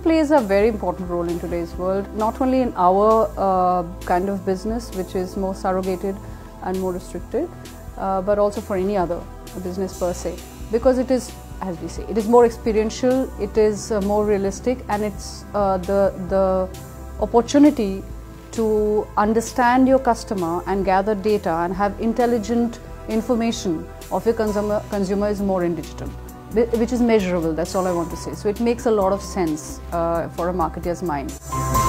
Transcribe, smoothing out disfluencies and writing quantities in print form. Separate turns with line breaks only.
plays a very important role in today's world, not only in our kind of business, which is more surrogated and more restricted, but also for any other business per se, because it is, as we say, it is more experiential, it is more realistic, and it's the opportunity to understand your customer and gather data and have intelligent information of your consumer is more in digital, which is measurable. That's all I want to say. So it makes a lot of sense for a marketer's mind.